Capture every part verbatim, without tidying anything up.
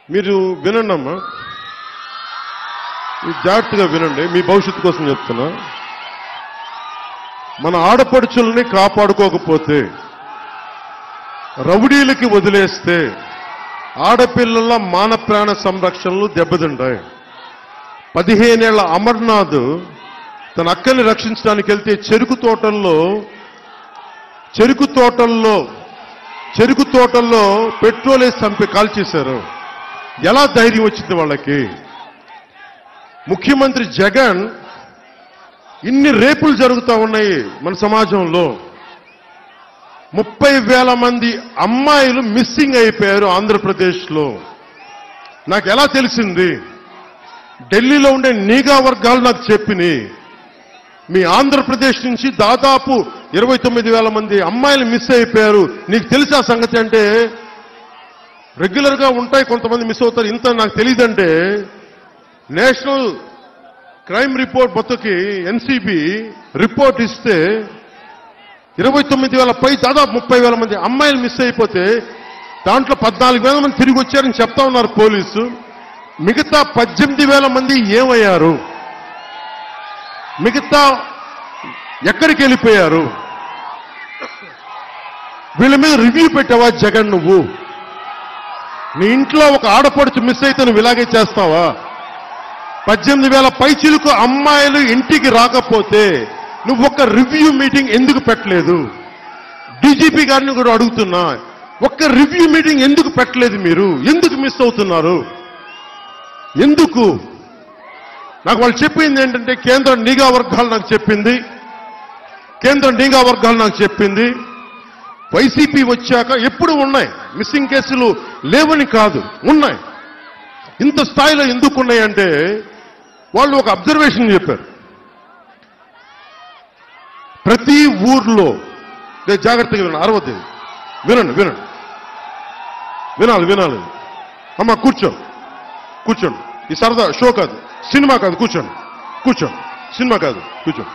మీరు వినండి అమ్మా, జాగ్రత్తగా వినండి, మీ భవిష్యత్తు కోసం చెప్తున్నా. మన ఆడపడుచుల్ని కాపాడుకోకపోతే, రౌడీలకి వదిలేస్తే ఆడపిల్లల మాన ప్రాణ సంరక్షణలు దెబ్బతింటాయి. పదిహేనేళ్ల అమర్నాథ్ తన అక్కని రక్షించడానికి వెళ్తే చెరుకు తోటల్లో చెరుకు తోటల్లో చెరుకు తోటల్లో పెట్రోల్ వేసి చంపి కాల్చేశారు. ఎలా ధైర్యం వచ్చింది వాళ్ళకి? ముఖ్యమంత్రి జగన్, ఇన్ని రేపులు జరుగుతూ ఉన్నాయి మన సమాజంలో. ముప్పై వేల మంది అమ్మాయిలు మిస్సింగ్ అయిపోయారు ఆంధ్రప్రదేశ్లో. నాకు ఎలా తెలిసింది? ఢిల్లీలో ఉండే నిఘా వర్గాలు నాకు చెప్పినాయి. మీ ఆంధ్రప్రదేశ్ నుంచి దాదాపు ఇరవై తొమ్మిది వేల మంది అమ్మాయిలు మిస్ అయిపోయారు. నీకు తెలిసా సంగతి? అంటే రెగ్యులర్ గా ఉంటాయి, కొంతమంది మిస్ అవుతారు, ఇంత నాకు తెలియదంటే నేషనల్ క్రైమ్ రిపోర్ట్ బతుకి ఎన్సీబీ రిపోర్ట్ ఇస్తే ఇరవై తొమ్మిది వేల పై దాదాపు ముప్పై వేల మంది అమ్మాయిలు మిస్ అయిపోతే దాంట్లో పద్నాలుగు వేల మంది తిరిగి వచ్చారని చెప్తా ఉన్నారు పోలీసు. మిగతా పద్దెనిమిది వేల మంది ఏమయ్యారు? మిగతా ఎక్కడికి వెళ్ళిపోయారు? వీళ్ళ మీద రివ్యూ పెట్టావా జగన్? నువ్వు నీ ఇంట్లో ఒక ఆడపడుచు మిస్ అయితే నువ్వు ఇలాగే చేస్తావా? పద్దెనిమిది వేల పైచిలకు అమ్మాయిలు ఇంటికి రాకపోతే నువ్వు ఒక్క రివ్యూ మీటింగ్ ఎందుకు పెట్టలేదు? డీజీపీ గారిని కూడా అడుగుతున్నా, ఒక్క రివ్యూ మీటింగ్ ఎందుకు పెట్టలేదు? మీరు ఎందుకు మిస్ అవుతున్నారు? ఎందుకు? నాకు వాళ్ళు చెప్పింది ఏంటంటే, కేంద్ర నిఘా వర్గాలు నాకు చెప్పింది కేంద్ర నిఘా వర్గాలు నాకు చెప్పింది వైసీపీ వచ్చాక ఎప్పుడు ఉన్నాయి మిస్సింగ్ కేసులు, లేవని కాదు, ఉన్నాయి. ఇంత స్థాయిలో ఎందుకు ఉన్నాయంటే వాళ్ళు ఒక అబ్జర్వేషన్ చెప్పారు. ప్రతి ఊర్లో, జాగ్రత్తగా వినండి, అరవద్దు, వినండి వినండి వినాలి వినాలి అమ్మా, కూర్చో కూర్చోండి. ఈ సరదా షో కాదు, సినిమా కాదు, కూర్చోండి కూర్చోండి, సినిమా కాదు, కూర్చోండి.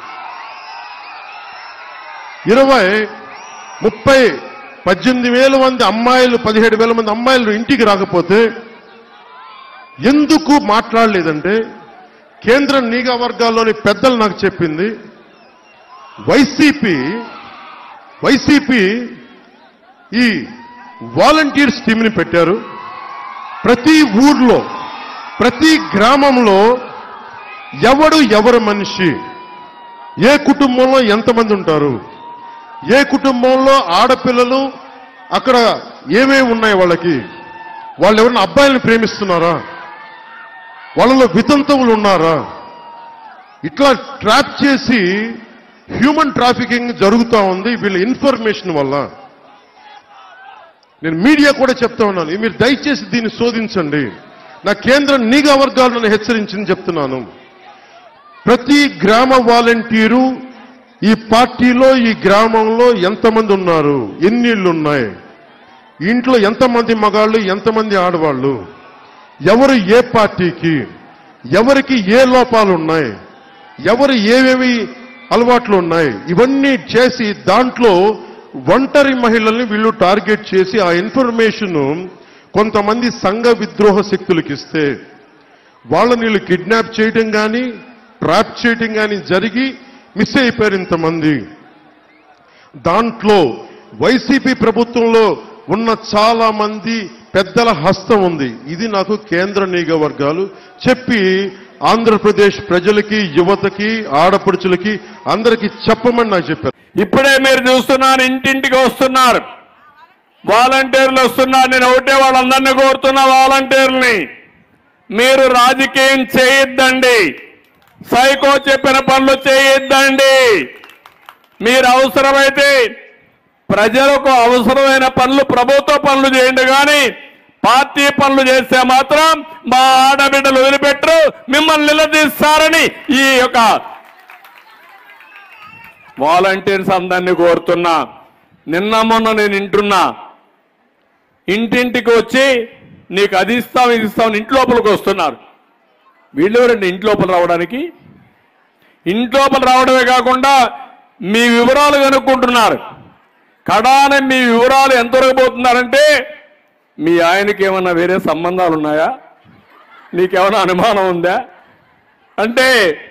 ఇరవై ముప్పై పద్దెనిమిది వేల మంది అమ్మాయిలు, పదిహేడు వేల మంది అమ్మాయిలు ఇంటికి రాకపోతే ఎందుకు మాట్లాడలేదంటే, కేంద్ర నిఘా వర్గాల్లోని పెద్దలు నాకు చెప్పింది, వైసీపీ వైసీపీ ఈ వాలంటీర్స్ టీంని పెట్టారు. ప్రతి ఊర్లో, ప్రతి గ్రామంలో ఎవడు ఎవరు మనిషి, ఏ కుటుంబంలో ఎంతమంది ఉంటారు, ఏ కుటుంబంలో ఆడపిల్లలు, అక్కడ ఏమేమి ఉన్నాయి వాళ్ళకి, వాళ్ళు ఎవరైనా అబ్బాయిలను ప్రేమిస్తున్నారా, వాళ్ళలో వితంతువులు ఉన్నారా, ఇట్లా ట్రాప్ చేసి హ్యూమన్ ట్రాఫికింగ్ జరుగుతూ ఉంది వీళ్ళ ఇన్ఫర్మేషన్ వల్ల. నేను మీడియా కూడా చెప్తా ఉన్నాను, మీరు దయచేసి దీన్ని శోధించండి. నా కేంద్ర నిఘా వర్గాలను హెచ్చరించింది చెప్తున్నాను. ప్రతి గ్రామ వాలంటీరు ఈ పార్టీలో, ఈ గ్రామంలో ఎంతమంది ఉన్నారు, ఎన్ని ఇళ్ళు ఉన్నాయి, ఇంట్లో ఎంతమంది మగాళ్ళు, ఎంతమంది ఆడవాళ్ళు, ఎవరు ఏ పార్టీకి, ఎవరికి ఏ లోపాలు ఉన్నాయి, ఎవరు ఏవేవి అలవాట్లు ఉన్నాయి, ఇవన్నీ చేసి దాంట్లో ఒంటరి మహిళల్ని వీళ్ళు టార్గెట్ చేసి ఆ ఇన్ఫర్మేషన్ కొంతమంది సంఘ విద్రోహ శక్తులకు ఇస్తే వాళ్ళని వీళ్ళు కిడ్నాప్ చేయడం కానీ, ట్రాప్ చేయడం కానీ జరిగి మిస్ అయిపోయారు ఇంతమంది. దాంట్లో వైసీపీ ప్రభుత్వంలో ఉన్న చాలా మంది పెద్దల హస్తం ఉంది. ఇది నాకు కేంద్ర నిఘా వర్గాలు చెప్పి ఆంధ్రప్రదేశ్ ప్రజలకి, యువతకి, ఆడపడుచులకి అందరికీ చెప్పమని నాకు చెప్పారు. ఇప్పుడే మీరు చూస్తున్నారు, ఇంటింటికి వస్తున్నారు వాలంటీర్లు వస్తున్నారు. నేను ఒకటే వాళ్ళందరినీ కోరుతున్నా, వాలంటీర్ని మీరు రాజకీయం చేయొద్దండి, సైకో చెప్పిన పనులు చేయొద్దండి. మీరు అవసరమైతే ప్రజలకు అవసరమైన పనులు, ప్రభుత్వ పనులు చేయండి, కానీ పార్టీ పనులు చేస్తే మాత్రం మా ఆడబిడ్డలు వదిలిపెట్టరు, మిమ్మల్ని నిలదీస్తారని ఈ యొక్క వాలంటీర్స్ అందరినీ కోరుతున్నా. నిన్న మొన్న నేను వింటున్నా, ఇంటింటికి వచ్చి నీకు అది ఇస్తాం ఇది ఇస్తాం ఇంటి లోపలికి వస్తున్నారు. వీళ్ళు రండి ఇంటి లోపల రావడానికి, ఇంటి లోపల రావడమే కాకుండా మీ వివరాలు కనుక్కుంటున్నారు. కడాన మీ వివరాలు ఎంత వరకు పోతున్నారంటే మీ ఆయనకి ఏమన్నా వేరే సంబంధాలు ఉన్నాయా? నీకేమైనా అనుమానం ఉందా? అంటే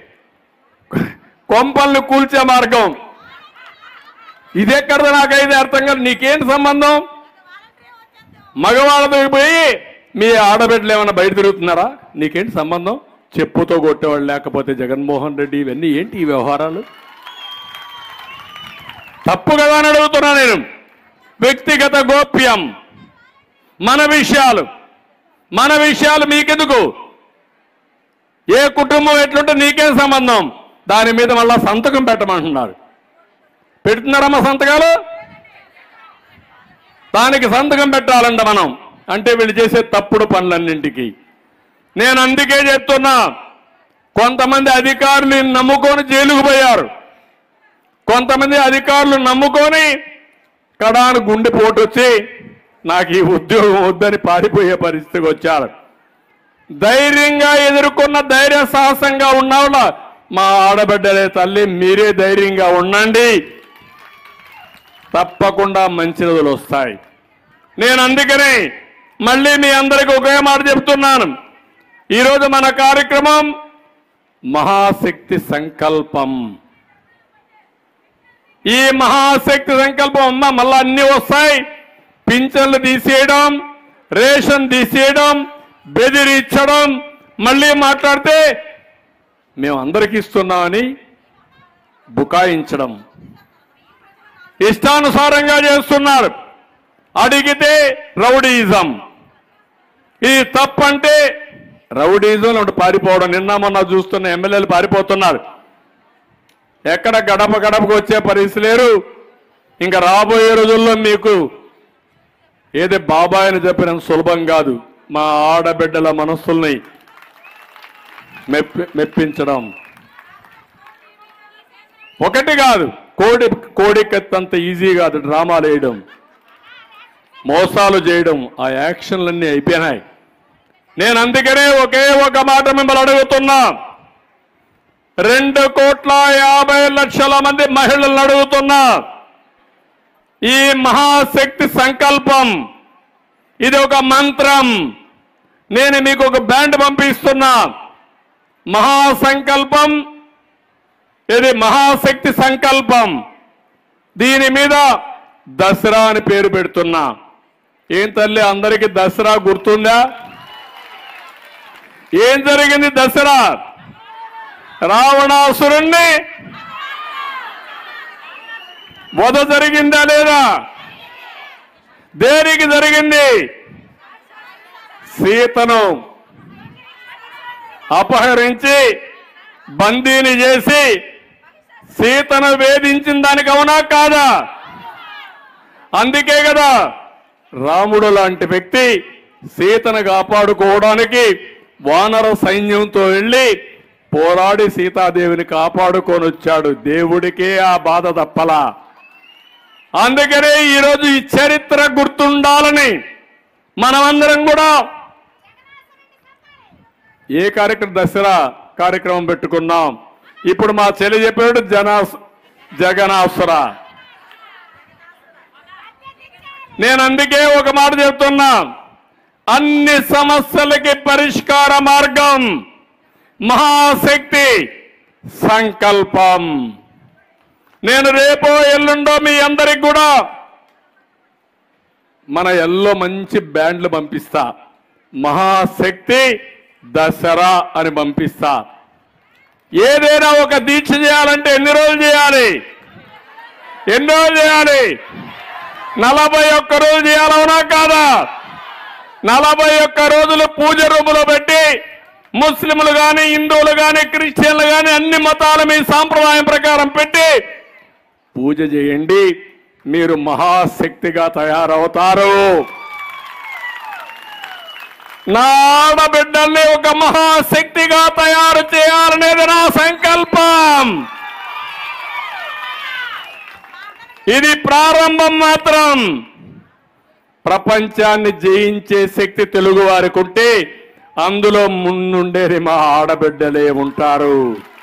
కొంపల్ని కూల్చే మార్గం ఇదెక్కడ నాకైతే అర్థం కాదు. నీకేంటి సంబంధం? మగవాళ్ళతో పోయి మీ ఆడబిడ్డలు ఏమన్నా బయట తిరుగుతున్నారా? నీకేంటి సంబంధం? చెప్పుతో కొట్టేవాళ్ళు లేకపోతే జగన్మోహన్ రెడ్డి, ఇవన్నీ ఏంటి ఈ వ్యవహారాలు? తప్పు కదా అని అడుగుతున్నా నేను. వ్యక్తిగత గోప్యం, మన విషయాలు మన విషయాలు మీకెందుకు? ఏ కుటుంబం ఎట్లుంటే నీకేం సంబంధం? దాని మీద మళ్ళా సంతకం పెట్టమంటున్నారు. పెడుతున్నారమ్మా సంతకాలు? దానికి సంతకం పెట్టాలంట మనం. అంటే వీళ్ళు చేసే తప్పుడు పనులన్నింటికి. నేను అందుకే చెప్తున్నా, కొంతమంది అధికారులు నమ్ముకొని జైలుకు పోయారు, కొంతమంది అధికారులు నమ్ముకొని కడాను గుండె పోటు వచ్చి నాకు ఈ ఉద్యోగం వద్దని పారిపోయే పరిస్థితికి వచ్చారు. ధైర్యంగా ఎదుర్కొన్న ధైర్య సాహసంగా ఉన్నవాళ్ళ మా ఆడబిడ్డలే తల్లి, మీరే ధైర్యంగా ఉండండి, తప్పకుండా మంచి రోజులు వస్తాయి. నేను అందుకనే మళ్ళీ మీ అందరికీ ఒకే మాట చెప్తున్నాను. ఈరోజు మన కార్యక్రమం మహాశక్తి సంకల్పం. ఈ మహాశక్తి సంకల్పం అమ్మ మళ్ళా అన్ని వస్తాయి. పింఛన్లు తీసేయడం, రేషన్ తీసేయడం, బెదిరించడం, మళ్ళీ మాట్లాడితే మేము అందరికీ ఇస్తున్నామని బుకాయించడం, ఇష్టానుసారంగా చేస్తున్నారు. అడిగితే రౌడీయిజం. ఇది తప్పంటే రౌడీయిజం ఒకటి పారిపోవడం. నిన్న మొన్న చూస్తున్న ఎమ్మెల్యేలు పారిపోతున్నారు. ఎక్కడ గడప గడపకు వచ్చే పరిస్థితి లేరు. ఇంకా రాబోయే రోజుల్లో మీకు ఏది బాబాయ్ అని చెప్పినంత సులభం కాదు మా ఆడబిడ్డల మనస్సుల్ని మెప్పి మెప్పించడం. ఒకటి కాదు, కోడి కోడికెత్తంత ఈజీ కాదు డ్రామాలు వేయడం, మోసాలు చేయడం. ఆ యాక్షన్లన్నీ అయిపోయినాయి. నేను అందుకనే ఒకే ఒక మాట మిమ్మల్ని అడుగుతున్నా. రెండు కోట్ల యాభై లక్షల మంది మహిళలను అడుగుతున్నా. ఈ మహాశక్తి సంకల్పం ఇది ఒక మంత్రం. నేను మీకు ఒక బ్యాండ్ పంపిస్తున్నా. మహాసంకల్పం, ఇది మహాశక్తి సంకల్పం. దీని మీద దసరా అని పేరు పెడుతున్నా. ఏం తల్లి అందరికీ దసరా గుర్తుందా? ఏం జరిగింది దసరా? రావణాసురుణ్ణి వధ జరిగిందా లేదా? దేనికి జరిగింది? సీతను అపహరించి బందీని చేసి సీతను వేధించిన దానికి అవునా కాదా? అందుకే కదా రాముడు లాంటి వ్యక్తి సీతను కాపాడుకోవడానికి వానర సైన్యంతో వెళ్ళి పోరాడి సీతాదేవిని కాపాడుకొని వచ్చాడు. దేవుడికే ఆ బాధ తప్పలా. అందుకనే ఈరోజు ఈ చరిత్ర గుర్తుండాలని మనమందరం కూడా ఏ కార్యక్రమం దసరా కార్యక్రమం పెట్టుకున్నాం. ఇప్పుడు మా చెల్లి చెప్పాడు జనా జగనాసుర. నేను అందుకే ఒక మాట చెప్తున్నా, అన్ని సమస్యలకి పరిష్కార మార్గం మహాశక్తి సంకల్పం. నేను రేపో ఎల్లుండో మీ అందరికి కూడా మన ఎల్లో మంచి బ్యాండ్లు పంపిస్తా. మహాశక్తి దసరా అని పంపిస్తా. ఏదైనా ఒక దీక్ష చేయాలంటే ఎన్ని రోజులు చేయాలి? ఎన్ని రోజులు చేయాలి? నలభై ఒక్క రోజులు చేయాలవునా కాదా? నలభై ఒక్క రోజులు పూజ రూములో పెట్టి ముస్లింలు కానీ, హిందువులు కానీ, క్రిస్టియన్లు కానీ అన్ని మతాల మీ సాంప్రదాయం ప్రకారం పెట్టి పూజ చేయండి. మీరు మహాశక్తిగా తయారవుతారు. నా ఆడబిడ్డల్ని ఒక మహాశక్తిగా తయారు చేయాలనేది నా సంకల్పం. ఇది ప్రారంభం మాత్రం. ప్రపంచాన్ని జయించే శక్తి తెలుగు వారికి ఉంటే అందులో ముందుండేది మా ఆడబిడ్డలే ఉంటారు.